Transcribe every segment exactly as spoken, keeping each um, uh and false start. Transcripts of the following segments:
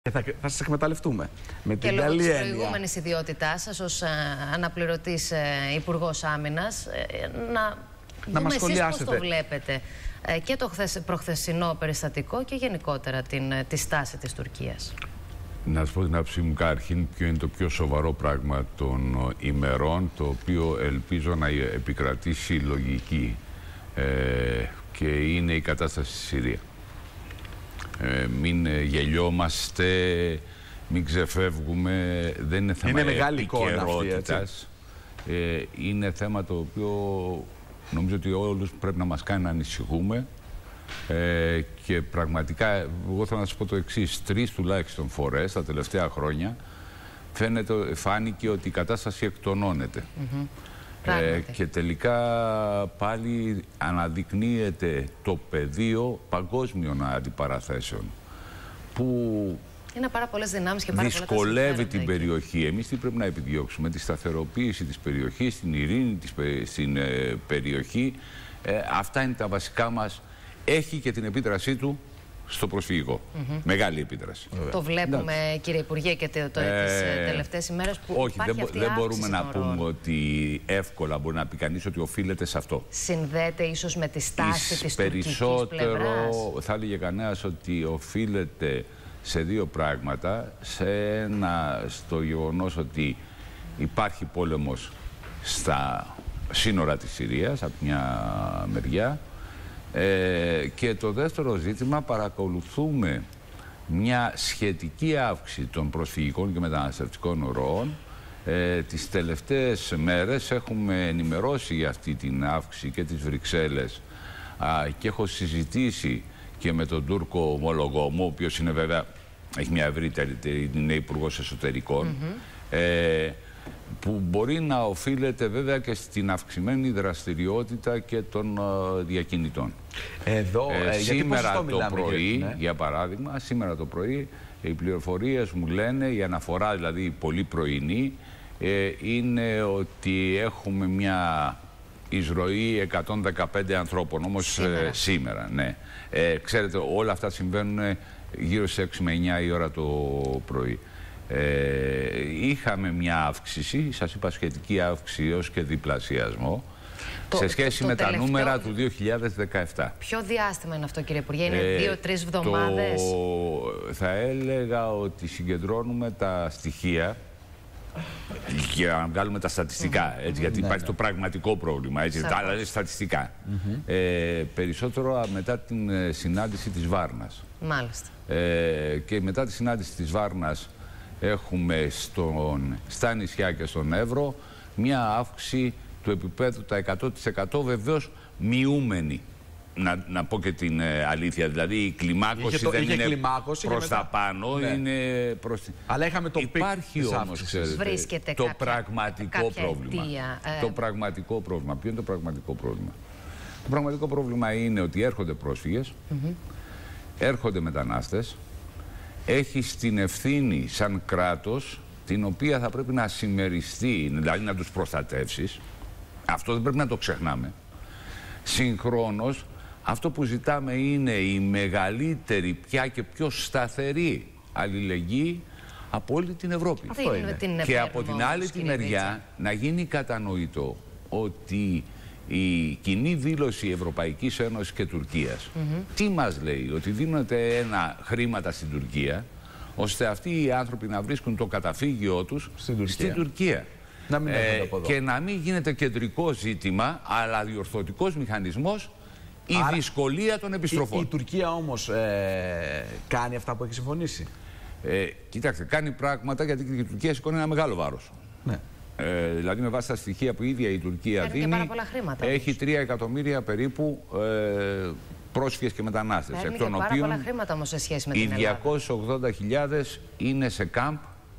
Και θα, θα σας εκμεταλλευτούμε. Με και την λόγω της προηγούμενης ιδιότητάς σας ως αναπληρωτής Υπουργός Άμυνας, να, να δούμε μας εσείς σχολιάσετε. πώς το βλέπετε και το χθες, προχθεσινό περιστατικό και γενικότερα την, τη στάση της Τουρκίας. Να σας πω την άποψή μου καταρχήν ποιο είναι το πιο σοβαρό πράγμα των ημερών, το οποίο ελπίζω να επικρατήσει λογική ε, και είναι η κατάσταση στη Συρία. Ε, μην γελιόμαστε, μην ξεφεύγουμε, δεν είναι θέμα επικαιρότητας. Ε, είναι θέμα το οποίο νομίζω ότι όλους πρέπει να μας κάνει να ανησυχούμε. Ε, και πραγματικά, εγώ θέλω να σας πω το εξής, τρεις τουλάχιστον φορές τα τελευταία χρόνια φαίνεται, φάνηκε ότι η κατάσταση εκτονώνεται. Mm-hmm. ε, και τελικά πάλι αναδεικνύεται το πεδίο παγκόσμιων αντιπαραθέσεων που είναι πάρα πολλές δυνάμεις και πάρα δυσκολεύει την περιοχή. Εμείς τι πρέπει να επιδιώξουμε? Τη σταθεροποίηση της περιοχής, την ειρήνη της, στην ε, περιοχή. Ε, αυτά είναι τα βασικά μας. Έχει και την επίδρασή του στο προσφυγικό. Mm-hmm. Μεγάλη επίδραση. Το βλέπουμε, ναι, κύριε Υπουργέ, και το, το, ε, τις τελευταίες ημέρες που όχι, υπάρχει δεν, αυτή δεν μπορούμε να ρόλων. πούμε ότι εύκολα μπορεί να πει κανείς ότι οφείλεται σε αυτό. Συνδέεται ίσως με τη στάση Εις της περισσότερο, τουρκικής πλευράς. θα έλεγε κανένας ότι οφείλεται σε δύο πράγματα. Σε ένα, στο γεγονός ότι υπάρχει πόλεμος στα σύνορα της Συρίας, από μια μεριά. Ε, και το δεύτερο ζήτημα, παρακολουθούμε μια σχετική αύξηση των προσφυγικών και μεταναστευτικών ροών. Ε, τις τελευταίες μέρες έχουμε ενημερώσει για αυτή την αύξηση και τις Βρυξέλλες α, και έχω συζητήσει και με τον Τούρκο ομόλογό μου, ο οποίος είναι βέβαια, έχει μια ευρύτερη, είναι υπουργός εσωτερικών, mm-hmm. ε, που μπορεί να οφείλεται βέβαια και στην αυξημένη δραστηριότητα και των uh, διακινητών. Εδώ, ε, ε, σήμερα το μιλάμε, πρωί, ναι. για παράδειγμα, σήμερα το πρωί, οι πληροφορίες μου λένε, η αναφορά δηλαδή πολύ πρωινή, ε, είναι ότι έχουμε μια εισρωή εκατόν δεκαπέντε ανθρώπων, όμως σήμερα, ε, σήμερα ναι. Ε, ξέρετε, όλα αυτά συμβαίνουν γύρω στις έξι με εννιά η ώρα το πρωί. Ε, είχαμε μια αύξηση, σας είπα σχετική αύξηση ως και διπλασιασμό, το, σε σχέση το, το με τελευταίο... τα νούμερα του δύο χιλιάδες δεκαεπτά. Ποιο διάστημα είναι αυτό, κύριε Υπουργέ? Είναι ε, δύο-τρεις εβδομάδες? Το... Θα έλεγα ότι συγκεντρώνουμε τα στοιχεία για να βγάλουμε τα στατιστικά, έτσι, γιατί ναι, υπάρχει ναι. το πραγματικό πρόβλημα, έτσι, τα άλλα στατιστικά. Mm-hmm. ε, περισσότερο μετά την συνάντηση της Βάρνας. Μάλιστα. Ε, και μετά τη συνάντηση της Βάρνας έχουμε στον, στα νησιά και στον Εύρο μια αύξηση του επίπεδου τα εκατό τοις εκατό, βεβαίως μειούμενη. Να, να πω και την ε, αλήθεια, δηλαδή η κλιμάκωση το, δεν είναι κλιμάκωση προς τα πάνω, ναι. είναι προς την... Αλλά είχαμε το Υπάρχει όμως, ξέρετε, βρίσκεται το κάποια, πραγματικό κάποια πρόβλημα. αιτία, ε... Το πραγματικό πρόβλημα. Ποιο είναι το πραγματικό πρόβλημα? Το πραγματικό πρόβλημα είναι ότι έρχονται πρόσφυγες, mm-hmm. έρχονται μετανάστες, έχεις την ευθύνη σαν κράτος, την οποία θα πρέπει να συμμεριστεί, δηλαδή να τους προστατεύσεις. Αυτό δεν πρέπει να το ξεχνάμε. Συγχρόνως, αυτό που ζητάμε είναι η μεγαλύτερη πια και πιο σταθερή αλληλεγγύη από όλη την Ευρώπη. Αυτό είναι. είναι. Και από την άλλη τη μεριά να γίνει κατανοητό ότι η κοινή δήλωση Ευρωπαϊκής Ένωσης και Τουρκίας mm-hmm. τι μας λέει? Ότι δίνονται ένα χρήματα στην Τουρκία ώστε αυτοί οι άνθρωποι να βρίσκουν το καταφύγιό τους στην Τουρκία. Στην Τουρκία. Να μην ε, και να μην γίνεται κεντρικό ζήτημα, αλλά διορθωτικός μηχανισμός η Άρα, δυσκολία των επιστροφών. Η, η Τουρκία όμως ε, κάνει αυτά που έχει συμφωνήσει. Ε, κοιτάξτε, κάνει πράγματα γιατί η Τουρκία σηκώνει ένα μεγάλο βάρος. Ναι. Ε, δηλαδή με βάση τα στοιχεία που η ίδια η Τουρκία Παίρνει δίνει, και πάρα χρήματα, έχει τρία εκατομμύρια περίπου ε, πρόσφυγες και μετανάστες. Παίρνει εκ των και πάρα οποίων πολλά χρήματα όμως σε σχέση με την Ελλάδα. Οι διακόσιες ογδόντα χιλιάδες είναι σε κάμπ,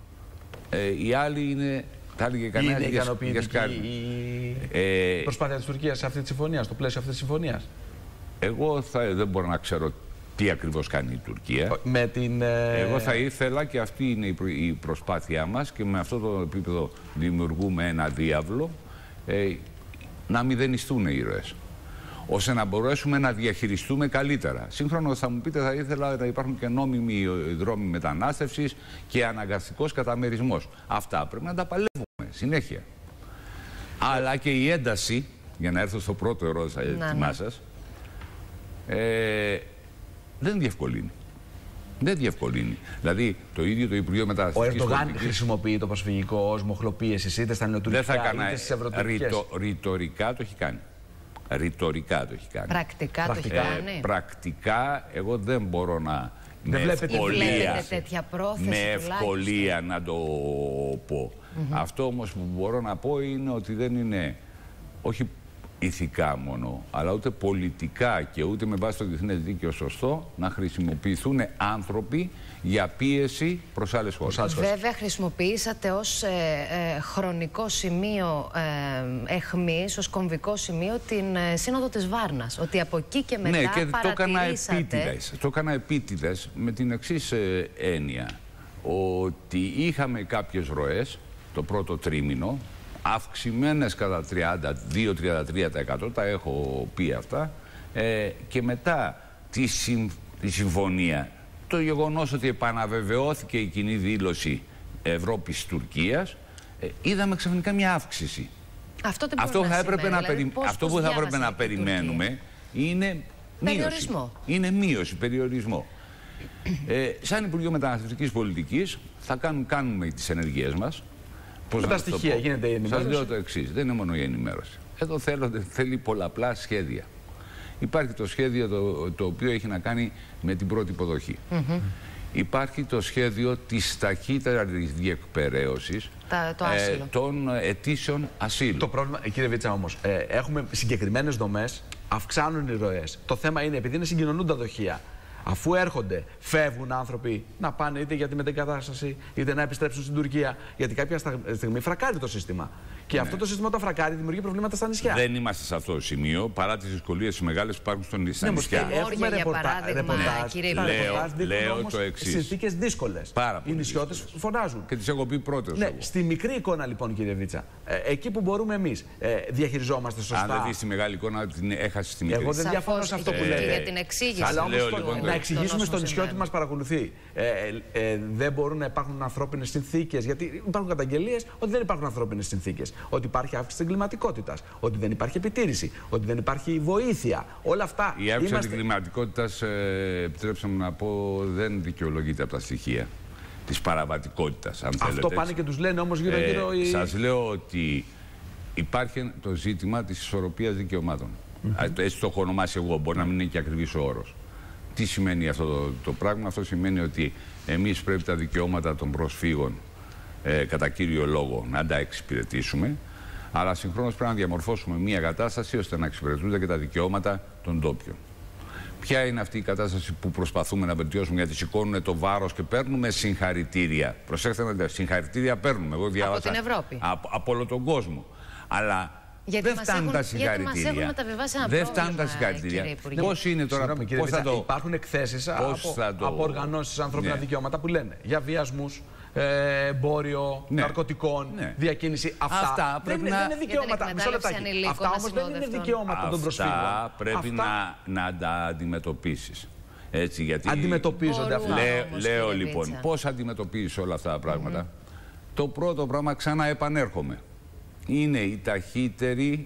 ε, οι άλλοι είναι... Είναι ικανοποιητική η ε, προσπάθεια της Τουρκίας σε αυτή τη συμφωνία, στο πλαίσιο αυτής της συμφωνίας? Εγώ θα, δεν μπορώ να ξέρω τι ακριβώς κάνει η Τουρκία. Με την, ε... Εγώ θα ήθελα, και αυτή είναι η, προ, η προσπάθειά μας, και με αυτό το επίπεδο δημιουργούμε ένα διάβλο, ε, να μηδενιστούν οι ήρωες. ώστε να μπορέσουμε να διαχειριστούμε καλύτερα. Σύγχρονο θα μου πείτε, θα ήθελα να υπάρχουν και νόμιμοι δρόμοι μετανάστευσης και αναγκαστικός καταμερισμός. Αυτά πρέπει να τα παλεύουμε συνέχεια. Αλλά και η ένταση, για να έρθω στο πρώτο ερώτημα σας, ε, δεν διευκολύνει. Δεν διευκολύνει. Δηλαδή, το ίδιο το Υπουργείο Μεταναστευτικής Πολιτικής... Ο Ερντογάν Πολιτικής... χρησιμοποιεί το προσφυγικό ως μοχλοπίεση είτε στα νεοτουρκικά είτε στις ευρωτουρκικές. Ρητο, ρητορικά το έχει κάνει. Ρητορικά το έχει κάνει. Πρακτικά, πρακτικά το έχει κάνει. Ε, πρακτικά, εγώ δεν μπορώ να... Δεν με βλέπετε, ευκολία, τέτοια πρόθεση, με ευκολία να το πω. Mm-hmm. Αυτό όμως που μπορώ να πω είναι ότι δεν είναι, όχι ηθικά μόνο, αλλά ούτε πολιτικά και ούτε με βάση το διεθνές δίκαιο σωστό να χρησιμοποιηθούν άνθρωποι για πίεση προς άλλες χώρες. Βέβαια χρησιμοποιήσατε ως ε, ε, χρονικό σημείο ε, εχμής, ως κομβικό σημείο την ε, Σύνοδο της Βάρνας. Ότι από εκεί και μετά ναι, και παρατηρήσατε... το έκανα επίτηδες. Το έκανα επίτηδες με την εξής ε, έννοια. Ότι είχαμε κάποιες ροές το πρώτο τρίμηνο, αυξημένες κατά τριάντα δύο με τριάντα τρία τοις εκατό, τα έχω πει αυτά, ε, και μετά τη, συμ, τη συμφωνία, το γεγονός ότι επαναβεβαιώθηκε η κοινή δήλωση Ευρώπης-Τουρκίας, ε, είδαμε ξαφνικά μια αύξηση. Αυτό, Αυτό, θα έπρεπε να δηλαδή, περι... πώς, Αυτό πώς που θα έπρεπε να περιμένουμε είναι μείωση. Είναι μείωση, περιορισμό. ε, σαν Υπουργείο Μεταναστευτικής Πολιτικής θα κάνουμε, κάνουμε τις ενεργειές μας. Με τα στοιχεία γίνεται η ενημέρωση. Σας λέω το εξής, δεν είναι μόνο η ενημέρωση. Εδώ θέλω, θέλει πολλαπλά σχέδια. Υπάρχει το σχέδιο το, το οποίο έχει να κάνει με την πρώτη υποδοχή. Mm-hmm. Υπάρχει το σχέδιο της ταχύτερης διεκπεραίωσης ε, των αιτήσεων ασύλου. Το πρόβλημα, κύριε Βίτσα, όμως, ε, έχουμε συγκεκριμένες δομές, αυξάνουν οι ροές. Το θέμα είναι, επειδή είναι συγκοινωνούντα δοχεία, αφού έρχονται, φεύγουν άνθρωποι να πάνε είτε για τη μετεγκατάσταση είτε να επιστρέψουν στην Τουρκία. Γιατί κάποια στιγμή φρακάρει το σύστημα. Και ναι. αυτό το σύστημα όταν φρακάρει δημιουργεί προβλήματα στα νησιά. Δεν είμαστε σε αυτό το σημείο παρά τις δυσκολίες μεγάλες που υπάρχουν στον, στα ναι, νησιά. Έχουμε ρεπορτάζ. Λέω, λέω το εξής. Συνθήκες δύσκολες. Οι νησιώτες φωνάζουν. Και τις έχω πει πρώτες. Ναι, στη μικρή εικόνα λοιπόν, κύριε Βίτσα, ε, εκεί που μπορούμε εμείς ε, διαχειριζόμαστε σωστά. Αν δεν δεις τη μεγάλη εικόνα, την έχασε στη μικρή. Εγώ δεν διαφωνώ σε αυτό που λέτε. Για την εξήγηση. Αλλά όμως να εξηγήσουμε στον νησιώτη που μας παρακολουθεί. Ε, ε, δεν μπορούν να υπάρχουν ανθρώπινες συνθήκες. Γιατί υπάρχουν καταγγελίες ότι δεν υπάρχουν ανθρώπινες συνθήκες. Ότι υπάρχει αύξηση της εγκληματικότητας. Ότι δεν υπάρχει επιτήρηση. Ότι δεν υπάρχει βοήθεια. Όλα αυτά. Η αύξηση είμαστε... της εγκληματικότητας, ε, επιτρέψτε μου να πω, δεν δικαιολογείται από τα στοιχεία της παραβατικότητας. Αν αυτό θέλετε, πάνε και τους λένε όμως γύρω-γύρω. Ε, οι... Σας λέω ότι υπάρχει το ζήτημα της ισορροπίας δικαιωμάτων. Mm-hmm. Έτσι το έχω ονομάσει εγώ. Μπορεί να μην είναι και ακριβής ο όρος. Τι σημαίνει αυτό το, το πράγμα? Αυτό σημαίνει ότι εμείς πρέπει τα δικαιώματα των προσφύγων ε, κατά κύριο λόγο να τα εξυπηρετήσουμε, αλλά συγχρόνως πρέπει να διαμορφώσουμε μια κατάσταση ώστε να εξυπηρετούνται και τα δικαιώματα των ντόπιων. Ποια είναι αυτή η κατάσταση που προσπαθούμε να βελτιώσουμε? Γιατί σηκώνουν το βάρος και παίρνουμε συγχαρητήρια. Προσέξτε να δείτε, συγχαρητήρια παίρνουμε. Εγώ διάβασα από την Ευρώπη. Από, από όλο τον κόσμο. Αλλά γιατί δεν φτάνουν έχουν, τα συγχαρητήρια. Δεν φτάνουν τα συγχαρητήρια. Πώς είναι τώρα, Συγγνώμη, κύριε, πώς θα το... Υπάρχουν εκθέσεις από, το... από οργανώσεις ανθρώπινα ναι. δικαιώματα που λένε για βιασμούς, ε, εμπόριο, ναι. ναρκωτικών, ναι. διακίνηση. Αυτά, Αυτά πρέπει δεν, να... δεν είναι δικαιώματα. Μισό λεπτάκι. Αυτά όμως δεν είναι δικαιώματα των προσφύγων. Αυτά πρέπει αυτά... να, να τα αντιμετωπίσεις. Έτσι, γιατί... Αντιμετωπίζονται αυτά. Λέω, λέω λοιπόν, πώς αντιμετωπίζεις όλα αυτά τα πράγματα? Mm-hmm. Το πρώτο πράγμα, ξανά επανέρχομαι. Είναι η ταχύτερη,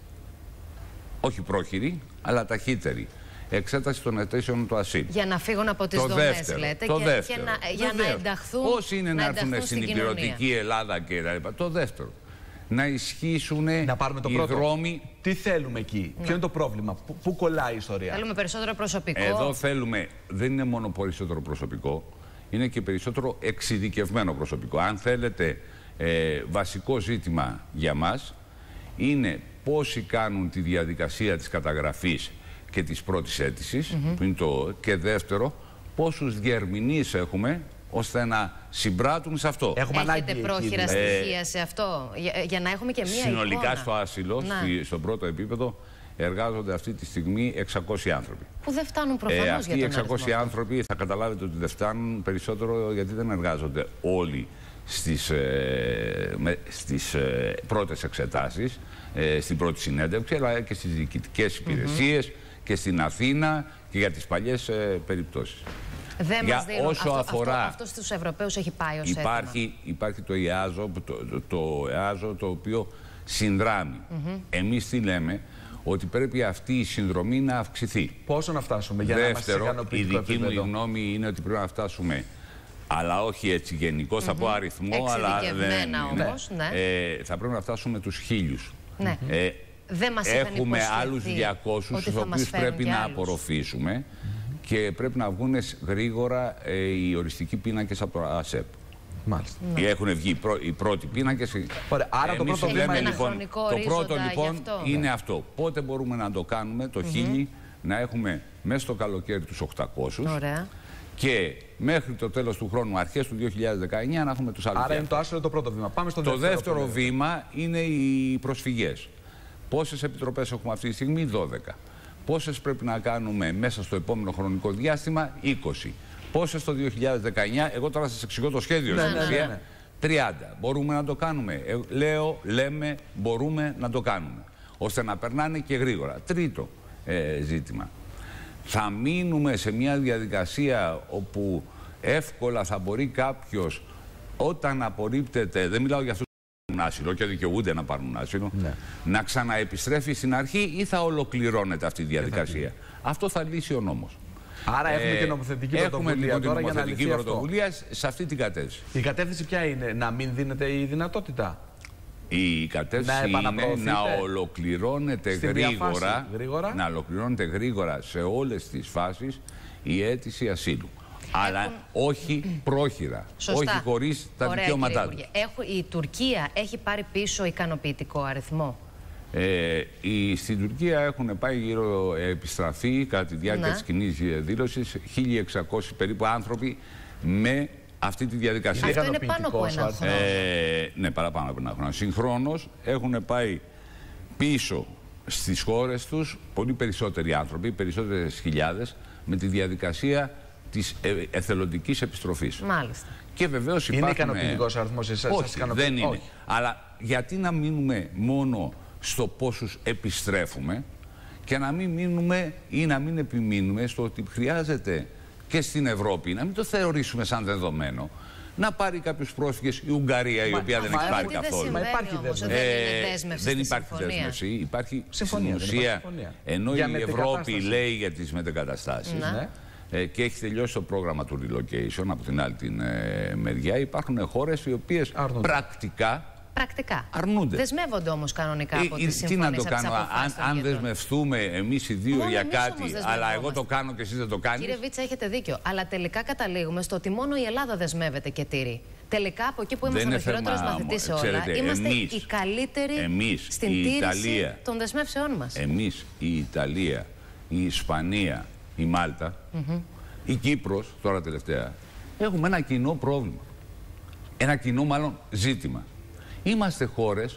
όχι πρόχειρη, αλλά ταχύτερη εξέταση των αιτήσεων του ασύλου. Για να φύγουν από τις το δομές, δεύτερο, λέτε, το και, δεύτερο. και να, για να ενταχθούν. Πώς είναι να, να έρθουν στην υπηρετική Ελλάδα και τα λοιπά. Το δεύτερο. Να ισχύσουν να πάρουμε το οι πρώτο. δρόμοι. Τι θέλουμε εκεί, ναι. ποιο είναι το πρόβλημα, πού, πού κολλάει η ιστορία? Θέλουμε περισσότερο προσωπικό. Εδώ θέλουμε, δεν είναι μόνο περισσότερο προσωπικό, είναι και περισσότερο εξειδικευμένο προσωπικό. Αν θέλετε, ε, βασικό ζήτημα για μας είναι πόσοι κάνουν τη διαδικασία της καταγραφής και της πρώτης αίτησης, mm-hmm. που είναι το, και δεύτερο, πόσους διερμηνείς έχουμε ώστε να συμπράττουν σε αυτό. Έχουμε Έχετε πρόχειρα στοιχεία ε, σε αυτό, για, για να έχουμε και μία συνολικά εικόνα. Στο άσυλο, στη, στο πρώτο επίπεδο, εργάζονται αυτή τη στιγμή εξακόσιοι άνθρωποι. Που δεν φτάνουν προφανώς ε, αυτοί για τον οι εξακόσιοι αριθμό. άνθρωποι θα καταλάβετε ότι δεν φτάνουν περισσότερο γιατί δεν εργάζονται όλοι στις, ε, με, στις ε, πρώτες εξετάσεις, ε, στην πρώτη συνέντευξη, αλλά και στις διοικητικές υπηρεσίες mm-hmm. και στην Αθήνα και για τις παλιές ε, περιπτώσεις. Δεν για μας δίνουν. όσο αυτό, αφορά, αυτό, αυτό στους Ευρωπαίους έχει πάει ως υπάρχει, έτοιμα. Υπάρχει το ΕΑΖΟ, το, το, το ΕΑΖΟ το οποίο συνδράμει. Mm-hmm. Εμείς τι λέμε, ότι πρέπει αυτή η συνδρομή να αυξηθεί. Πόσο να φτάσουμε για Δεύτερο, να είμαστε ικανοποιητικό η δική επίπεδο. μου γνώμη είναι ότι πρέπει να φτάσουμε, αλλά όχι έτσι γενικώς, mm-hmm. θα πω αριθμό, αλλά δεν όμως, ναι. Ναι. Ε, θα πρέπει να φτάσουμε τους χίλιους. Ναι. Ε, δεν μας έχουμε άλλους διακόσιους, τους οποίους πρέπει να άλλους. απορροφήσουμε mm-hmm. και πρέπει να βγουν γρήγορα ε, οι οριστικοί πίνακες από το ΑΣΕΠ. Μάλιστα. Ναι. Έχουν βγει οι πρώτοι πίνακες. Ωραία, άρα Εμείς το πρώτο λέμε, βήμα είναι λοιπόν, το πρώτο λοιπόν αυτό. είναι ναι. αυτό. Πότε μπορούμε να το κάνουμε, το mm-hmm. χίλι, να έχουμε μέσα στο καλοκαίρι τους οκτακόσιους. Ωραία. Και μέχρι το τέλος του χρόνου, αρχές του δύο χιλιάδες δεκαεννιά, να έχουμε τους άλλους. Άρα είναι το άσυλο το πρώτο βήμα. Πάμε στο το δεύτερο, δεύτερο βήμα είναι οι προσφυγές. Πόσες επιτροπές έχουμε αυτή τη στιγμή? δώδεκα. Πόσες πρέπει να κάνουμε μέσα στο επόμενο χρονικό διάστημα? είκοσι. Πόσες το δύο χιλιάδες δεκαεννιά? Εγώ τώρα σας εξηγώ το σχέδιο. Ναι, ναι, ναι, ναι. τριάντα. Μπορούμε να το κάνουμε. Ε, λέω, λέμε, μπορούμε να το κάνουμε. Ώστε να περνάνε και γρήγορα. Τρίτο ε, ζήτημα. Θα μείνουμε σε μια διαδικασία όπου εύκολα θα μπορεί κάποιος, όταν απορρίπτεται, δεν μιλάω για αυτούς που έχουν άσυλο και δικαιούνται να πάρουν άσυλο, ναι. να ξαναεπιστρέφει στην αρχή, ή θα ολοκληρώνεται αυτή η διαδικασία? Αυτό θα λύσει ο νόμος. Άρα έχουμε ε, και νομοθετική πρωτοβουλία έχουμε, λοιπόν, τώρα για να λυθεί αυτό. πρωτοβουλία σε αυτή την κατεύθυνση. Η κατεύθυνση ποια είναι? Να μην δίνεται η δυνατότητα? Η κατεύθυνση να είναι να ολοκληρώνεται γρήγορα, γρήγορα, να ολοκληρώνεται γρήγορα σε όλες τις φάσεις η αίτηση ασύλου. Αλλά Έχουν... όχι πρόχειρα, Σωστά. όχι χωρίς τα Ωραία, δικαιώματά του. Η Τουρκία έχει πάρει πίσω ικανοποιητικό αριθμό? Ε, η, στην Τουρκία έχουν πάει γύρω επιστραφή κατά τη διάρκεια ναι. της κοινής δήλωσης χίλια εξακόσιοι περίπου άνθρωποι με αυτή τη διαδικασία. Αυτό είναι πάνω από ένα χρόνο. Ε, ναι, παραπάνω από ένα χρόνο. Συγχρόνως έχουν πάει πίσω στις χώρες τους πολύ περισσότεροι άνθρωποι, περισσότερες χιλιάδες, με τη διαδικασία της ε, εθελοντικής επιστροφής. Μάλιστα. Και βεβαίως υπάρχουν... Είναι ικανοποιητικός αριθμός εσάς? Όχι, δεν είναι. Όχι. Αλλά γιατί να μείνουμε μόνο στο πόσους επιστρέφουμε και να μην μείνουμε ή να μην επιμείνουμε στο ότι χρειάζεται και στην Ευρώπη, να μην το θεωρήσουμε σαν δεδομένο, να πάρει κάποιους πρόσφυγες η Ουγγαρία, η μα, οποία μα, δεν έχει πάρει καθόλου. Μα υπάρχει δέσμευση. Ε, δεν είναι δέσμευση. Δεν υπάρχει δέσμευση. Υπάρχει συμφωνία, στην ουσία, ενώ για η Ευρώπη λέει για τις μετεγκαταστάσεις ναι. ε, και έχει τελειώσει το πρόγραμμα του relocation από την άλλη την ε, μεριά, υπάρχουν χώρες οι οποίες Αρνούνται. πρακτικά Πρακτικά. αρνούνται. Δεσμεύονται όμως κανονικά από ε, τις συμφωνίες. Τι να το κάνω, αν, αν δεσμευτούμε εμείς οι δύο μόνο για εμείς κάτι, αλλά εγώ το κάνω και εσείς δεν το κάνεις. Κύριε Βίτσα, έχετε δίκιο. Αλλά τελικά καταλήγουμε στο ότι μόνο η Ελλάδα δεσμεύεται και τήρει. Τελικά από εκεί που ήμασταν ο χειρότερος μαθητής σε όλα, ξέρετε, είμαστε εμείς, οι καλύτεροι εμείς, στην η τήρηση Ιταλία, των δεσμεύσεών μας. Εμείς, η Ιταλία, η Ισπανία, η Μάλτα, mm-hmm. η Κύπρος, τώρα τελευταία, έχουμε ένα κοινό πρόβλημα. Ένα κοινό μάλλον ζήτημα. Είμαστε χώρες,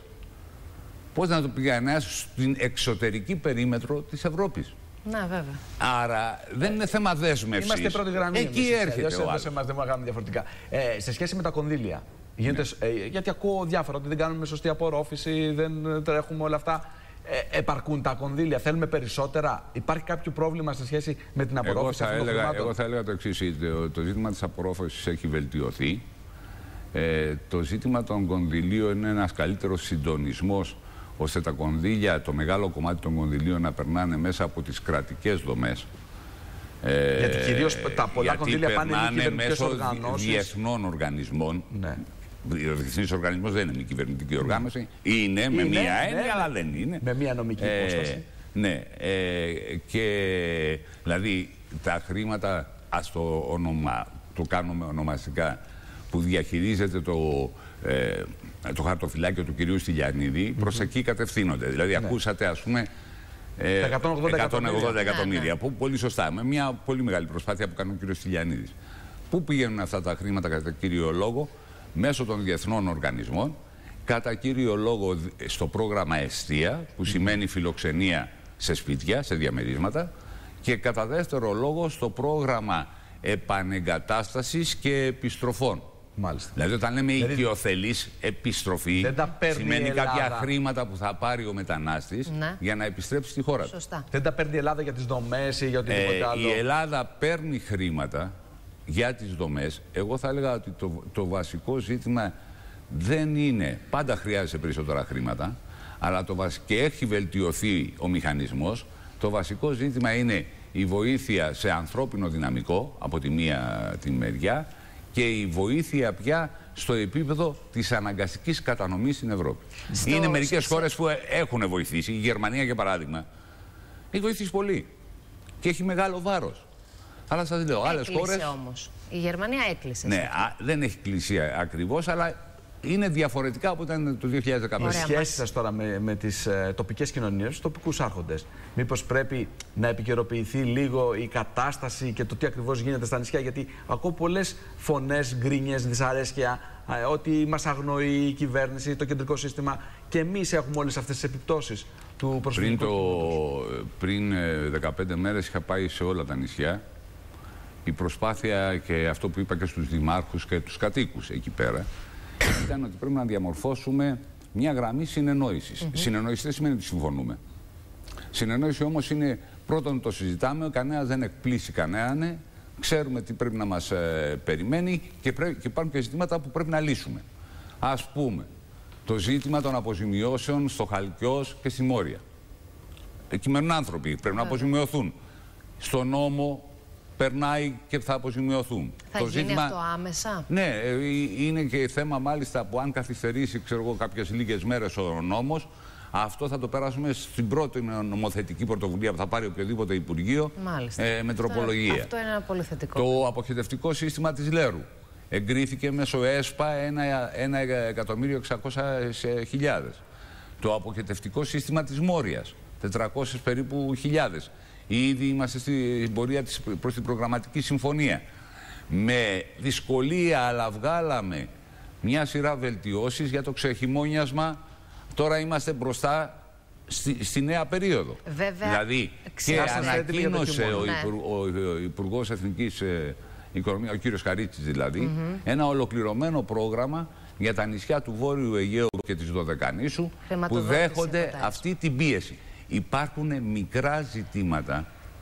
πώς να το πηγαίνει, στην εξωτερική περίμετρο της Ευρώπης. Να, βέβαια. Άρα δεν είναι θέμα δέσμευσης. Είμαστε πρώτη γραμμή. Εκεί εμείς, έρχεται εμείς, ο άλλος. εμάς δεν μπορούμε να κάνουμε διαφορετικά. Ε, σε σχέση με τα κονδύλια, γίνεται, ναι. ε, γιατί ακούω διάφορα, ότι δεν κάνουμε σωστή απορρόφηση, δεν τρέχουμε όλα αυτά. Ε, επαρκούν τα κονδύλια, θέλουμε περισσότερα? Υπάρχει κάποιο πρόβλημα σε σχέση με την απορρόφηση εγώ θα αυτών των έλεγα, χρημάτων? Εγώ θα έλεγα το εξής, το, το ζήτημα της απορρόφησης έχει βελτιωθεί. Ε, το ζήτημα των κονδυλίων είναι ένας καλύτερος συντονισμός, ώστε τα κονδύλια, το μεγάλο κομμάτι των κονδυλίων να περνάνε μέσα από τις κρατικές δομές. Ε, γιατί κυρίως τα πολλά κονδύλια πάνε μέσω οργανώσεις. διεθνών οργανισμών. Ναι. Ο διεθνής οργανισμός δεν είναι μη κυβερνητική οργάνωση. Ναι. Είναι, είναι με μία ναι, έννοια, ναι, αλλά δεν είναι. Με μία νομική υπόσταση. Ε, ναι. Ε, και δηλαδή τα χρήματα, ας το, ονομα, το κάνουμε ονομαστικά, που διαχειρίζεται το, ε, το χαρτοφυλάκιο του κυρίου Στυλιανίδη, mm-hmm. προς εκεί κατευθύνονται. Δηλαδή, ναι. ακούσατε, ας πούμε, ε, εκατόν ογδόντα εκατομμύρια, ναι, ναι. που πολύ σωστά, με μια πολύ μεγάλη προσπάθεια που κάνει ο κύριος Στυλιανίδης. Πού πηγαίνουν αυτά τα χρήματα, κατά κύριο λόγο? Μέσω των διεθνών οργανισμών, κατά κύριο λόγο στο πρόγραμμα Εστία, που mm-hmm. σημαίνει φιλοξενία σε σπίτια, σε διαμερίσματα, και κατά δεύτερο λόγο στο πρόγραμμα επανεγκατάστασης και επιστροφών, Μάλιστα. Δηλαδή, όταν λέμε δηλαδή, οικειοθελής επιστροφή, σημαίνει κάποια χρήματα που θα πάρει ο μετανάστης ναι. για να επιστρέψει στη χώρα του. Σωστά. Δεν τα παίρνει η Ελλάδα για τις δομές ή για οτιδήποτε ε, άλλο. Η Ελλάδα παίρνει χρήματα για τις δομές. Εγώ θα έλεγα ότι το, το βασικό ζήτημα δεν είναι, πάντα χρειάζεται περισσότερα χρήματα, αλλά το βασι... και έχει βελτιωθεί ο μηχανισμός. Το βασικό ζήτημα είναι η βοήθεια σε ανθρώπινο δυναμικό από τη μία τη μεριά και η βοήθεια πια στο επίπεδο της αναγκαστικής κατανομής στην Ευρώπη. Στο... Είναι μερικές σε... χώρες που έχουν βοηθήσει. Η Γερμανία, για παράδειγμα, έχει βοηθήσει πολύ και έχει μεγάλο βάρος. Αλλά σας λέω, άλλες χώρες... όμως. Η Γερμανία έκλεισε. Ναι, α, δεν έχει κλείσει ακριβώς, αλλά είναι διαφορετικά από ήταν το δύο χιλιάδες δεκαπέντε. Η σχέση σας τώρα με, με τις ε, τοπικές κοινωνίες, τους τοπικούς άρχοντες, μήπως πρέπει να επικαιροποιηθεί λίγο η κατάσταση και το τι ακριβώς γίνεται στα νησιά? Γιατί ακούω πολλές φωνές, γκρίνιες, δυσαρέσκεια, ε, ότι μας αγνοεί η κυβέρνηση, το κεντρικό σύστημα, και εμείς έχουμε όλες αυτές τις επιπτώσεις του προσφυγικού. Πριν, το, πριν δεκαπέντε μέρες είχα πάει σε όλα τα νησιά. Η προσπάθεια και αυτό που είπα και στους δημάρχους και τους κατοίκους εκεί πέρα ήταν ότι πρέπει να διαμορφώσουμε μια γραμμή συνεννόησης. Mm-hmm. Συνεννόηση δεν σημαίνει ότι συμφωνούμε. Συνεννόηση όμως είναι πρώτον το συζητάμε, κανένας δεν εκπλήσει κανέναν, ξέρουμε τι πρέπει να μας ε, περιμένει και, πρέ, και υπάρχουν και ζητήματα που πρέπει να λύσουμε. Ας πούμε, το ζήτημα των αποζημιώσεων στο Χαλκιός και στη Μόρια. Εκεί μένουν άνθρωποι, πρέπει mm-hmm. να αποζημιωθούν. Στο νόμο περνάει και θα αποζημιωθούν. Θα το γίνει ζήτημα... αυτό άμεσα? Ναι, είναι και θέμα μάλιστα που αν καθυστερήσει, ξέρω εγώ, κάποιες λίγες μέρες ο νόμος, αυτό θα το περάσουμε στην πρώτη νομοθετική πρωτοβουλία που θα πάρει οποιοδήποτε Υπουργείο ε, με τροπολογία. Αυτό, αυτό είναι ένα πολύ θετικό. Το αποχετευτικό σύστημα της Λέρου εγκρίθηκε μέσω ΕΣΠΑ ένα εκατομμύριο εξακόσιες χιλιάδες. Το αποχετευτικό σύστημα της Μόριας, τετρακόσιες περίπου χιλιάδες. Ήδη είμαστε στην πορεία της, προς την προγραμματική συμφωνία. Με δυσκολία, αλλά βγάλαμε μια σειρά βελτιώσεις για το ξεχειμώνιασμα. Τώρα είμαστε μπροστά στη, στη νέα περίοδο. Βέβαια, δηλαδή, και ανακοίνωσε ο, Υπουργ, ο, ο Υπουργός Εθνικής ε, Οικονομίας, ο κύριος Χαρίτσης δηλαδή, mm-hmm. ένα ολοκληρωμένο πρόγραμμα για τα νησιά του Βόρειου Αιγαίου και της Δωδεκανήσου που δέχονται αυτή την πίεση. Υπάρχουν μικρά ζητήματα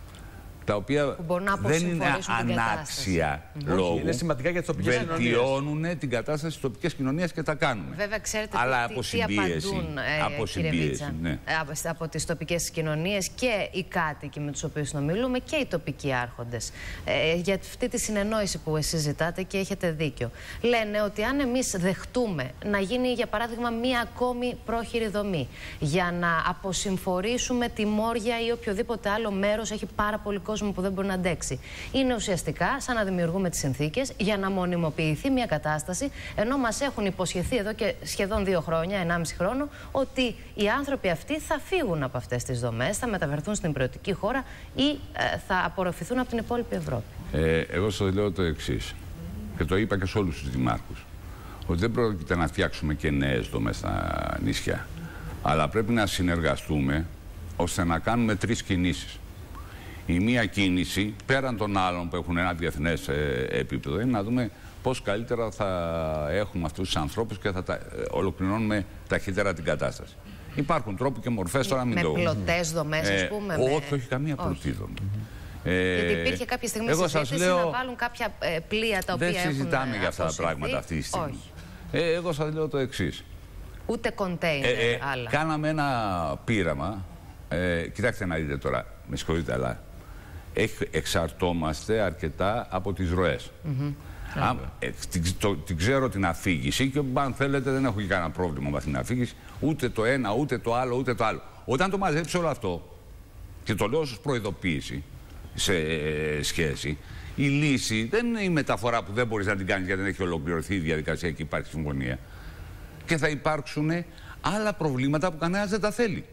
τα οποία δεν είναι ανάξια λόγου. Είναι σημαντικά για τις τοπικές κοινωνίες. Βελτιώνουν την κατάσταση της τοπικής κοινωνίας και τα κάνουμε. Βέβαια, ξέρετε αλλά τι, από τι συμπίεση, απαντούν, ε, από συμπίεση, ναι. από, από τις τοπικές κοινωνίες και οι κάτοικοι με τους οποίους συνομιλούμε και οι τοπικοί άρχοντες. Ε, για αυτή τη συνεννόηση που εσείς ζητάτε και έχετε δίκιο. Λένε ότι αν εμείς δεχτούμε να γίνει, για παράδειγμα, μία ακόμη πρόχειρη δομή για να αποσυμφορήσουμε τη Μόρια ή οποιοδήποτε άλλο μέρος έχει πάρα πολύ κόσμο που δεν μπορεί να αντέξει. Είναι ουσιαστικά σαν να δημιουργούμε τις συνθήκες για να μονιμοποιηθεί μια κατάσταση, ενώ μας έχουν υποσχεθεί εδώ και σχεδόν δύο χρόνια, ενάμιση χρόνο, ότι οι άνθρωποι αυτοί θα φύγουν από αυτές τις δομές, θα μεταφερθούν στην υπηρετική χώρα ή ε, θα απορροφηθούν από την υπόλοιπη Ευρώπη. Ε, εγώ σας λέω το εξής, και το είπα και σε όλους τους δημάρχους, ότι δεν πρόκειται να φτιάξουμε και νέες δομές στα νησιά, αλλά πρέπει να συνεργαστούμε ώστε να κάνουμε τρεις κινήσεις. Η μία κίνηση, πέραν των άλλων που έχουν ένα διεθνές ε, επίπεδο, είναι να δούμε πώς καλύτερα θα έχουμε αυτούς τους ανθρώπους και θα τα, ε, ολοκληρώνουμε ταχύτερα την κατάσταση. Υπάρχουν τρόποι και μορφές, τώρα μην με το... Με πλωτές δομές, ας πούμε. Ε, με... Όχι, όχι, καμία πλωτή δομή. Mm-hmm. Ε, Γιατί υπήρχε κάποια στιγμή εγώ συζήτηση λέω, να βάλουν κάποια ε, πλοία τα οποία δεν έχουν συζητάμε για αυτά τα πράγματα αυτή τη στιγμή. Ε, εγώ σας λέω το εξής. Ούτε κοντέινερ, ε, ε, άλλα. Κάναμε ένα πείραμα. Ε, κοιτάξτε να δείτε τώρα, με συγχωρείτε, αλλά εξαρτώμαστε αρκετά από τις ροές. Mm-hmm. Α, ε, την, το, την ξέρω την αφήγηση και αν θέλετε δεν έχω και κανένα πρόβλημα με την αφήγηση, ούτε το ένα, ούτε το άλλο, ούτε το άλλο. Όταν το μαζέψει όλο αυτό, και το λέω ως προειδοποίηση σε ε, σχέση, η λύση δεν είναι η μεταφορά που δεν μπορείς να την κάνεις γιατί δεν έχει ολοκληρωθεί η διαδικασία και υπάρχει συμφωνία. Και θα υπάρξουν άλλα προβλήματα που κανένας δεν τα θέλει.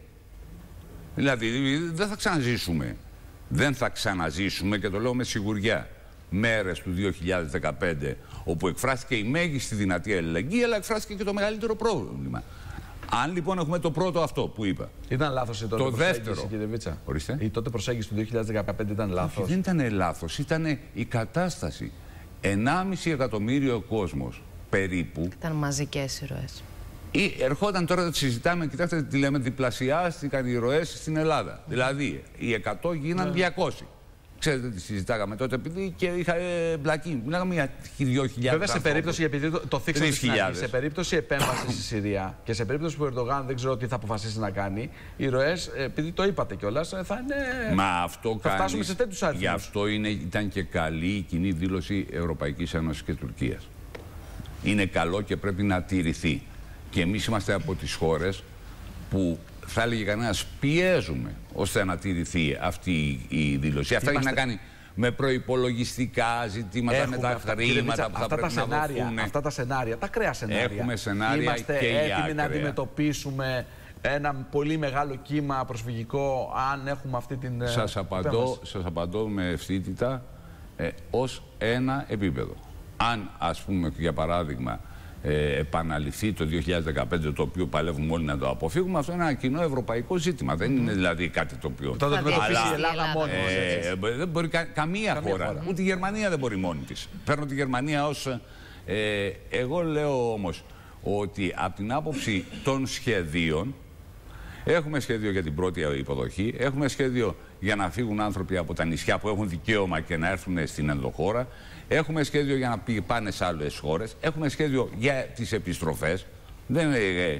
Δηλαδή δεν θα ξαναζήσουμε. Δεν θα ξαναζήσουμε, και το λέω με σιγουριά, μέρες του δύο χιλιάδες δεκαπέντε, όπου εκφράστηκε η μέγιστη δυνατή αλληλεγγύη, αλλά εκφράστηκε και το μεγαλύτερο πρόβλημα. Αν λοιπόν έχουμε το πρώτο αυτό που είπα. Ήταν λάθος η τότε το προσέγγιση, δεύτερο, κύριε Βίτσα. Ορίστε. Η τότε προσέγγιση του δύο χιλιάδες δεκαπέντε ήταν λάθος. Όχι, δεν ήταν λάθος, ήταν η κατάσταση. ενάμιση εκατομμύριο κόσμος περίπου. Ήταν μαζικές οι ροές. Ή ερχόταν τώρα, συζητάμε, κοιτάξτε τι λέμε, διπλασιάστηκαν οι ροές στην Ελλάδα. Mm. Δηλαδή, οι εκατό γίναν yeah. διακόσια. Ξέρετε τι συζητάγαμε τότε, επειδή και είχα μπλακεί. Μιλάγαμε για δύο χιλιάδες. Βέβαια, σε περίπτωση, επειδή το, το θίξαμε στην αρχή, σε περίπτωση επέμβαση στη Συρία και σε περίπτωση που ο Ερντογάν δεν ξέρω τι θα αποφασίσει να κάνει, οι ροές, επειδή το είπατε κιόλας, θα είναι. Μα αυτό θα κάνει. φτάσουμε σε τέτοιους αριθμούς. Γι' αυτό είναι, ήταν και καλή η κοινή δήλωση Ευρωπαϊκής Ένωσης και Τουρκίας. Είναι καλό και πρέπει να τηρηθεί. Και εμείς είμαστε από τις χώρες που θα έλεγε κανένας πιέζουμε ώστε να τηρηθεί αυτή η δήλωση. Αυτά έχει να κάνει με προϋπολογιστικά ζητήματα, έχουμε, με τα αυτά, χρήματα που θα αυτά πρέπει τα να σενάρια, δοθούν. Αυτά τα σενάρια, τα ακραία σενάρια. Έχουμε σενάρια Είμαστε και έτοιμοι να αντιμετωπίσουμε ένα πολύ μεγάλο κύμα προσφυγικό αν έχουμε αυτή την. Σας απαντώ, σας απαντώ με ευθύτητα ε, ως ένα επίπεδο. Αν, ας πούμε, για παράδειγμα, Ε, επαναληφθεί το δύο χιλιάδες δεκαπέντε, το οποίο παλεύουμε όλοι να το αποφύγουμε, αυτό είναι ένα κοινό ευρωπαϊκό ζήτημα. Mm-hmm. Δεν είναι δηλαδή κάτι το οποίο. Το αντιμετωπίσει η Ελλάδα μόνη της. Ε, δεν μπορεί κα, καμία, καμία χώρα. χώρα. Ούτε η Γερμανία δεν μπορεί μόνη της. Παίρνω τη Γερμανία ως. Ε, εγώ λέω όμως ότι από την άποψη των σχεδίων. Έχουμε σχέδιο για την πρώτη υποδοχή. Έχουμε σχέδιο για να φύγουν άνθρωποι από τα νησιά που έχουν δικαίωμα και να έρθουν στην ενδοχώρα. Έχουμε σχέδιο για να πάνε σε άλλες χώρες. Έχουμε σχέδιο για τις επιστροφές. Δεν ε,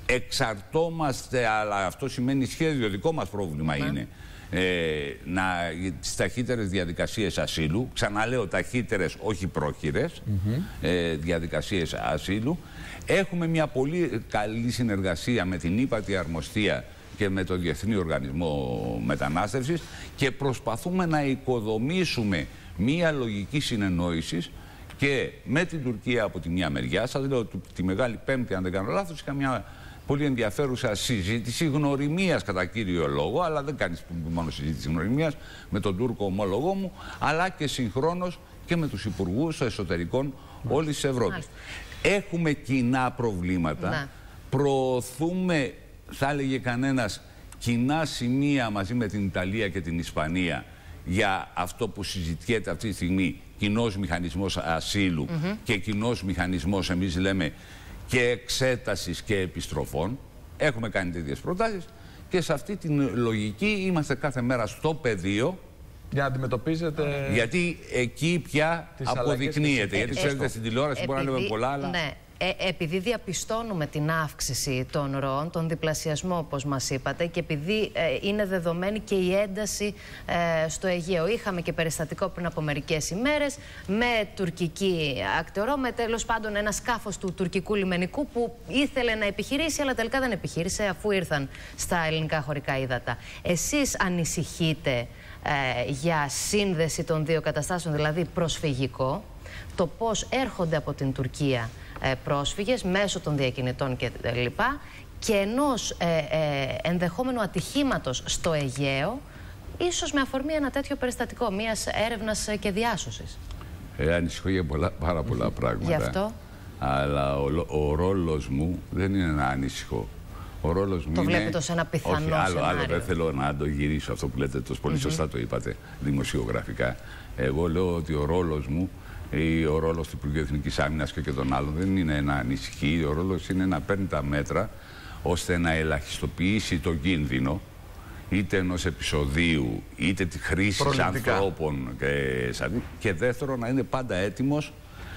εξαρτώμαστε, αλλά αυτό σημαίνει σχέδιο. Δικό μας πρόβλημα mm. είναι ε, να, τις ταχύτερες διαδικασίες ασύλου. Ξαναλέω, ταχύτερες, όχι πρόχειρες mm-hmm. ε, διαδικασίες ασύλου. Έχουμε μια πολύ καλή συνεργασία με την ύπατη αρμοστία και με το Διεθνή Οργανισμό Μετανάστευσης και προσπαθούμε να οικοδομήσουμε μία λογική συνεννόησης και με την Τουρκία από τη μία μεριά. Σας λέω τη Μεγάλη Πέμπτη, αν δεν κάνω λάθος, είχα μια πολύ ενδιαφέρουσα συζήτηση γνωριμίας κατά κύριο λόγο, αλλά δεν κάνεις μόνο συζήτηση γνωριμίας, με τον Τούρκο ομόλογό μου, αλλά και συγχρόνως και με τους υπουργούς εσωτερικών όλης της Ευρώπης. Έχουμε κοινά προβλήματα, να. προωθούμε, θα έλεγε κανένας, κοινά σημεία μαζί με την Ιταλία και την Ισπανία για αυτό που συζητιέται αυτή τη στιγμή, κοινός μηχανισμός ασύλου mm-hmm. και κοινός μηχανισμός, εμείς λέμε, και εξέτασης και επιστροφών. Έχουμε κάνει τέτοιες προτάσεις και σε αυτή την λογική είμαστε κάθε μέρα στο πεδίο. Για να αντιμετωπίζετε. Γιατί εκεί πια αποδεικνύεται. Γιατί ξέρετε, ε, στην τηλεόραση μπορεί να λέμε πολλά, αλλά. Ναι. Ε, επειδή διαπιστώνουμε την αύξηση των ροών, τον διπλασιασμό όπως μας είπατε, και επειδή ε, είναι δεδομένη και η ένταση ε, στο Αιγαίο. Είχαμε και περιστατικό πριν από μερικές ημέρες με τουρκική ακτορό, με τέλος πάντων ένα σκάφος του τουρκικού λιμενικού που ήθελε να επιχειρήσει, αλλά τελικά δεν επιχείρησε αφού ήρθαν στα ελληνικά χωρικά ύδατα. Εσείς ανησυχείτε ε, για σύνδεση των δύο καταστάσεων, δηλαδή προσφυγικό, το πώς έρχονται από την Τουρκία πρόσφυγες μέσω των διακινητών και λοιπά, και ενός ε, ε, ενδεχόμενου ατυχήματος στο Αιγαίο, ίσως με αφορμή ένα τέτοιο περιστατικό μιας έρευνας και διάσωσης. Ε, ανησυχώ για πολλά, πάρα πολλά πράγματα. Γι' αυτό. Αλλά ο, ο ρόλος μου δεν είναι να ανησυχώ. Ο ρόλος μου το είναι... βλέπετε ως ένα πιθανό Όχι, άλλο, σενάριο. άλλο δεν θέλω να το γυρίσω αυτό που λέτε, τόσο πολύ mm-hmm. σωστά το είπατε δημοσιογραφικά. Εγώ λέω ότι ο ρόλος μου ή ο ρόλος του Υπουργείου Εθνικής Άμυνας και, και των άλλων δεν είναι να ανησυχεί. Ο ρόλος είναι να παίρνει τα μέτρα ώστε να ελαχιστοποιήσει το κίνδυνο είτε ενός επεισοδίου είτε τη χρήση ανθρώπων και, και δεύτερο να είναι πάντα έτοιμος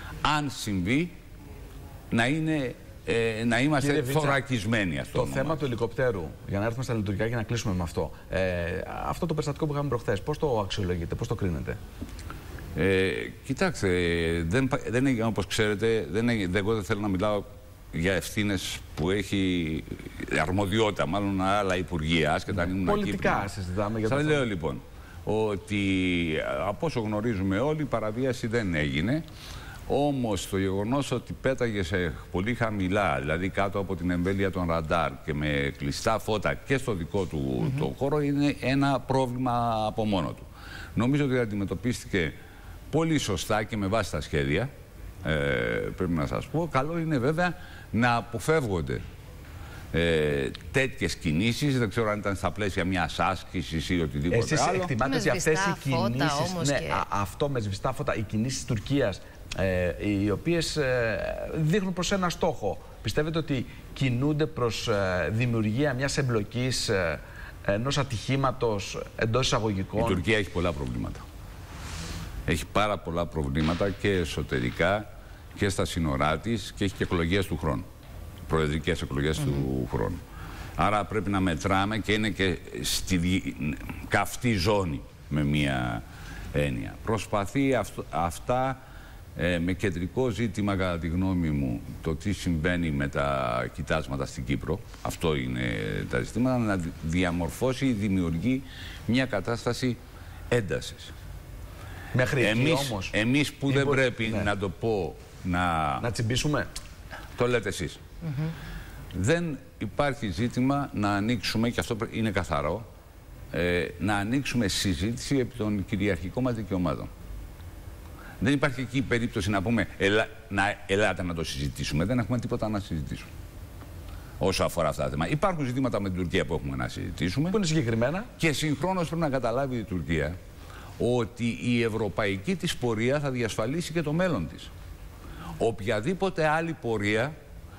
αν συμβεί να, είναι, ε, να είμαστε Βίτσα, θωρακισμένοι. Αυτό το θέμα του ελικοπτέρου, για να έρθουμε στα λειτουργικά και να κλείσουμε με αυτό. Ε, αυτό το περιστατικό που είχαμε προχθές, πώς το αξιολογείτε, πώς το κρίνετε? Ε, κοιτάξτε, δεν, δεν είναι, όπως ξέρετε, δεν είναι, εγώ δεν θέλω να μιλάω για ευθύνες που έχει αρμοδιότητα, μάλλον άλλα υπουργεία, άσχετα αν ήμουν εκεί. Πολιτικά συζητάμε για το θέμα. Σας λέω λοιπόν ότι από όσο γνωρίζουμε όλοι η παραβίαση δεν έγινε, όμως το γεγονός ότι πέταγε σε πολύ χαμηλά, δηλαδή κάτω από την εμβέλεια των ραντάρ και με κλειστά φώτα και στο δικό του mm-hmm. το χώρο είναι ένα πρόβλημα από μόνο του. Νομίζω ότι αντιμετωπίστηκε πολύ σωστά και με βάση τα σχέδια, ε, πρέπει να σας πω. Καλό είναι βέβαια να αποφεύγονται ε, τέτοιες κινήσεις. Δεν ξέρω αν ήταν στα πλαίσια μιας άσκησης ή οτιδήποτε Εσείς άλλο. Εσείς εκτιμάτε ότι αυτές οι κινήσεις, ναι, και... α, αυτό με σβηστά φώτα, οι κινήσεις της Τουρκίας ε, οι οποίες ε, δείχνουν προς ένα στόχο. Πιστεύετε ότι κινούνται προς ε, δημιουργία μιας εμπλοκής, ε, ενός ατυχήματος εντός εισαγωγικών? Η Τουρκία έχει πολλά προβλήματα. Έχει πάρα πολλά προβλήματα και εσωτερικά και στα σύνορά της και έχει και εκλογές του χρόνου. Προεδρικές εκλογές mm-hmm. του χρόνου. Άρα πρέπει να μετράμε και είναι και στη καυτή ζώνη με μία έννοια. Προσπαθεί αυτό, αυτά ε, με κεντρικό ζήτημα, κατά τη γνώμη μου, το τι συμβαίνει με τα κοιτάσματα στην Κύπρο, αυτό είναι τα ζητήματα, να διαμορφώσει ή δημιουργεί μια κατάσταση έντασης. Μέχρι εκεί εμείς, όμως. Εμείς που μήπως, δεν πρέπει ναι. να το πω να... Να τσιμπήσουμε. Το λέτε εσείς. Mm-hmm. Δεν υπάρχει ζήτημα να ανοίξουμε, και αυτό είναι καθαρό, ε, να ανοίξουμε συζήτηση επί των κυριαρχικών μας δικαιωμάτων. Δεν υπάρχει εκεί περίπτωση να πούμε ελα, να, ελάτε να το συζητήσουμε. Δεν έχουμε τίποτα να συζητήσουμε όσο αφορά αυτά τα θέματα. Υπάρχουν ζητήματα με την Τουρκία που έχουμε να συζητήσουμε. Που είναι συγκεκριμένα. Και συγχρόνως πρέπει να καταλάβει η Τουρκία ότι η ευρωπαϊκή της πορεία θα διασφαλίσει και το μέλλον της. Οποιαδήποτε άλλη πορεία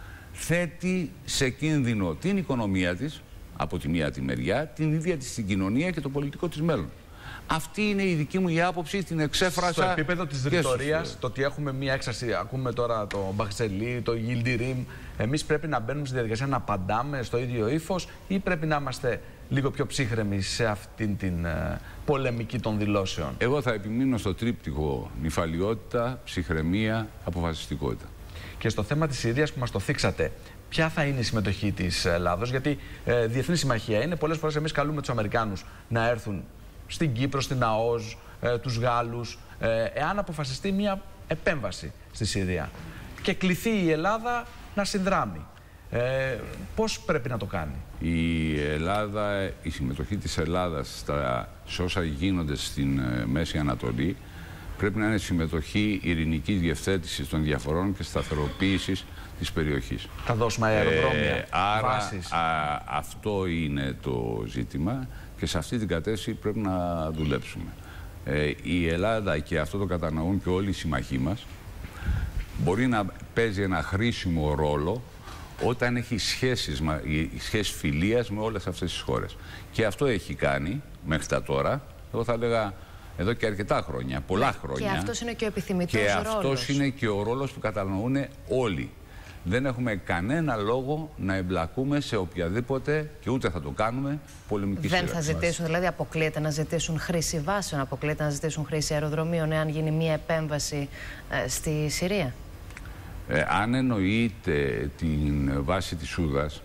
θέτει σε κίνδυνο την οικονομία της, από τη μία τη μεριά, την ίδια της την κοινωνία και το πολιτικό της μέλλον. Αυτή είναι η δική μου η άποψη, την εξέφρασα. Στο επίπεδο της ρητορίας, το ότι έχουμε μία έξαρση, ακούμε τώρα το Μπαχτσελί, το Yildirim, εμείς πρέπει να μπαίνουμε στη διαδικασία να απαντάμε στο ίδιο ύφος ή πρέπει να είμαστε λίγο πιο ψύχρεμοι σε αυτήν την uh, πολεμική των δηλώσεων? Εγώ θα επιμείνω στο τρίπτυχο νηφαλιότητα, ψυχραιμία, αποφασιστικότητα. Και στο θέμα της Συρίας που μας το θίξατε, ποια θα είναι η συμμετοχή της Ελλάδος? Γιατί ε, διεθνή συμμαχία είναι. Πολλές φορές εμείς καλούμε τους Αμερικάνους να έρθουν στην Κύπρο, στην ΑΟΣ, ε, τους Γάλλους, ε, εάν αποφασιστεί μια επέμβαση στη Συρία και κληθεί η Ελλάδα να συνδράμει. Ε, πώς πρέπει να το κάνει? Η Ελλάδα, η συμμετοχή της Ελλάδας στα, σε όσα γίνονται στην ε, Μέση Ανατολή πρέπει να είναι συμμετοχή ειρηνικής διευθέτησης των διαφορών και σταθεροποίησης της περιοχής. Θα δώσουμε αεροδρόμια, ε, άρα, βάσεις. Α, αυτό είναι το ζήτημα και σε αυτή την κατεύθυνση πρέπει να δουλέψουμε. Ε, η Ελλάδα, και αυτό το κατανοούν και όλοι οι συμμαχοί μας, μπορεί να παίζει ένα χρήσιμο ρόλο όταν έχει σχέσεις, σχέσεις φιλίας με όλες αυτές τις χώρες. Και αυτό έχει κάνει μέχρι τα τώρα, εγώ θα έλεγα εδώ και αρκετά χρόνια, πολλά χρόνια. Και αυτός είναι και ο επιθυμητός και ρόλος. Και αυτός είναι και ο ρόλος που κατανοούν όλοι. Δεν έχουμε κανένα λόγο να εμπλακούμε σε οποιαδήποτε, και ούτε θα το κάνουμε, πολεμική Δεν σύραξη. θα ζητήσουν, δηλαδή αποκλείεται να ζητήσουν χρήση βάσεων, αποκλείεται να ζητήσουν χρήση αεροδρομίων εάν γίνει μια επέμβαση ε, στη Συρία? Ε, αν εννοείται την βάση της Σούδας,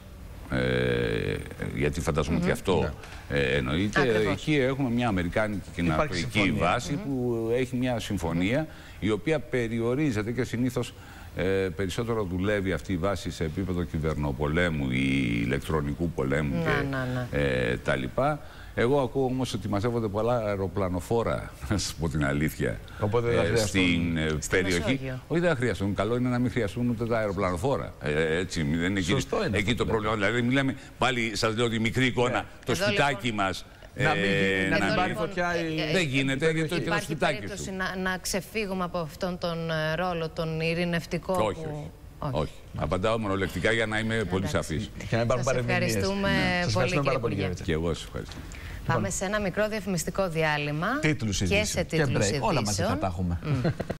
ε, γιατί φαντάζομαι mm-hmm. ότι αυτό ναι. ε, εννοείται, ακριβώς. Εκεί έχουμε μια αμερικάνικη και ναυτική βάση mm-hmm. που έχει μια συμφωνία mm-hmm. η οποία περιορίζεται και συνήθως ε, περισσότερο δουλεύει αυτή η βάση σε επίπεδο κυβερνοπολέμου ή ηλεκτρονικού πολέμου να, και να, να. Ε, τα λοιπά. Εγώ ακούω όμως ότι μαζεύονται πολλά αεροπλανοφόρα, να σας πω την αλήθεια, οπότε ε, στην ε, περιοχή. Μεσόγειο. Όχι, δεν θα χρειαστούν. Καλό είναι να μην χρειαστούν ούτε τα αεροπλανοφόρα. Ε, έτσι, δεν είναι Σωστό εκεί, είναι εκεί το πρόβλημα. Δηλαδή, μιλάμε, πάλι σας λέω τη μικρή εικόνα, yeah. το Εδώ, σπιτάκι λοιπόν, μας. Να μην, ε, να μην να πάρει μην... φωτιά η... Δεν γίνεται, γιατί το, υπάρχει το σπιτάκι περίπτωση σου. να, να ξεφύγουμε από αυτόν τον ρόλο, τον ειρηνευτικό? Όχι, που... όχι. όχι. όχι. Απαντάω μονολεκτικά για να είμαι εντάξει. πολύ σαφής. Σας ευχαριστούμε ναι. πολύ, κύριε Υπουργέ. Και εγώ σας ευχαριστώ. Πάμε σε ένα μικρό διαφημιστικό διάλειμμα. Τίτλους και σε τίτλους ειδήσεων. Όλα μαζί θα τα έχουμε. Mm.